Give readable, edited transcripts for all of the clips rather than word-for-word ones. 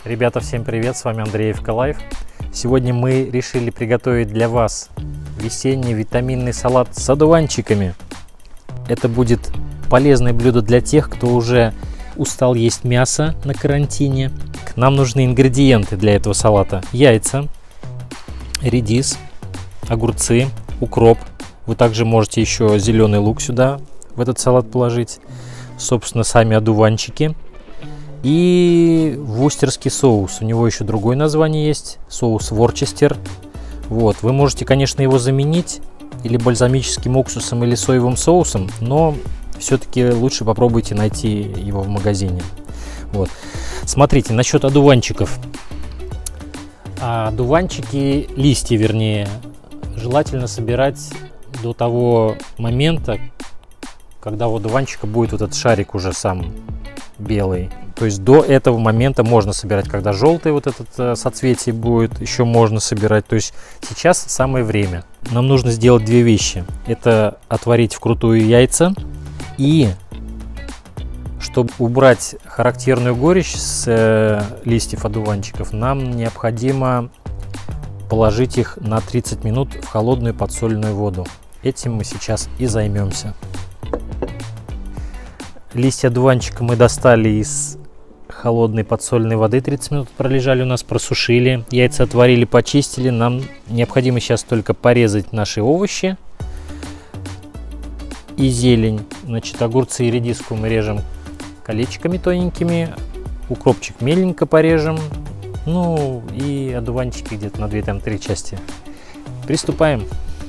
Ребята, всем привет, с вами Андреевка Лайф. Сегодня мы решили приготовить для вас весенний витаминный салат с одуванчиками. Это будет полезное блюдо для тех, кто уже устал есть мясо на карантине. Нам нужны ингредиенты для этого салата: яйца, редис, огурцы, укроп. Вы также можете еще зеленый лук сюда в этот салат положить, собственно, сами одуванчики. И вустерский соус. У него еще другое название есть. Соус Ворчестер. Вот. Вы можете, конечно, его заменить или бальзамическим уксусом, или соевым соусом, но все-таки лучше попробуйте найти его в магазине. Вот. Смотрите, насчет одуванчиков. Одуванчики, листья вернее, желательно собирать до того момента, когда у одуванчика будет вот этот шарик уже сам белый. То есть до этого момента можно собирать, когда желтый вот этот соцветие будет, еще можно собирать. То есть сейчас самое время. Нам нужно сделать две вещи. Это отварить вкрутую яйца, и чтобы убрать характерную горечь с листьев одуванчиков, нам необходимо положить их на 30 минут в холодную подсоленную воду. Этим мы сейчас и займемся. Листья одуванчика мы достали из холодной подсоленной воды, 30 минут пролежали у нас, просушили, яйца отварили, почистили. Нам необходимо сейчас только порезать наши овощи и зелень. Значит, огурцы и редиску мы режем колечками тоненькими, укропчик меленько порежем, ну и одуванчики где-то на 2-3 части. Приступаем.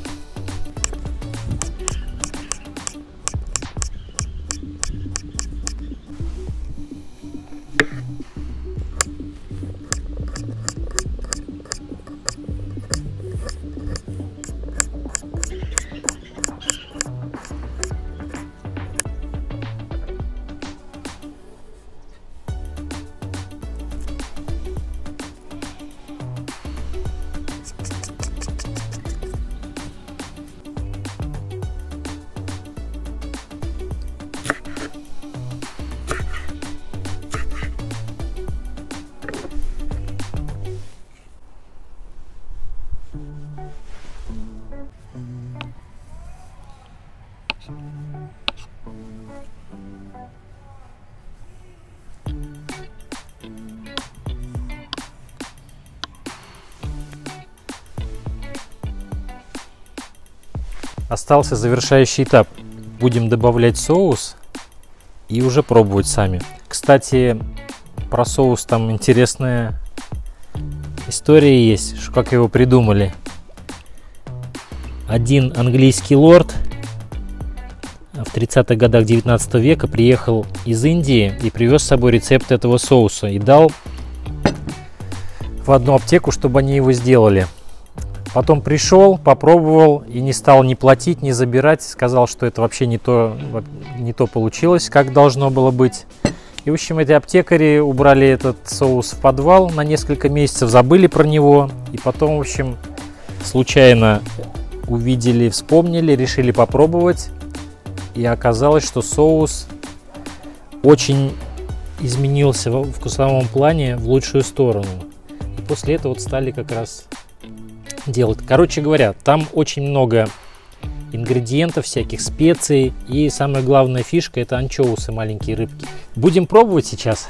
Остался завершающий этап. Будем добавлять соус и уже пробовать сами. Кстати, про соус там интересная история есть, как его придумали. Один английский лорд в 30-х годах 19 века приехал из Индии и привез с собой рецепт этого соуса и дал в одну аптеку, чтобы они его сделали. Потом пришел, попробовал и не стал ни платить, ни забирать. Сказал, что это вообще не то получилось, как должно было быть. И, в общем, эти аптекари убрали этот соус в подвал на несколько месяцев, забыли про него. И потом, в общем, случайно увидели, вспомнили, решили попробовать. И оказалось, что соус очень изменился в вкусовом плане в лучшую сторону. И после этого вот стали как раз делать. Короче говоря, там очень много ингредиентов, всяких специй, и самая главная фишка — это анчоусы, маленькие рыбки. Будем пробовать сейчас.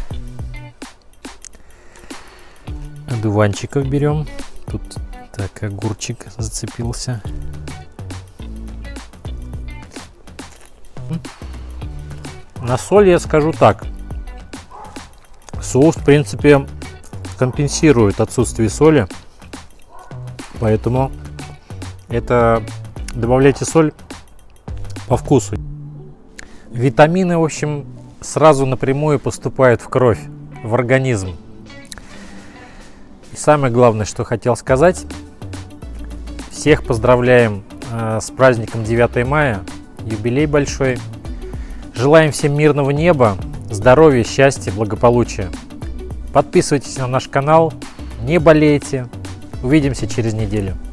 Одуванчиков берем. Тут так огурчик зацепился. На соль я скажу так: соус в принципе компенсирует отсутствие соли. Поэтому это добавляйте соль по вкусу. Витамины, в общем, сразу напрямую поступают в кровь, в организм. И самое главное, что хотел сказать: всех поздравляем с праздником 9 мая, юбилей большой. Желаем всем мирного неба, здоровья, счастья, благополучия. Подписывайтесь на наш канал, не болейте. Увидимся через неделю.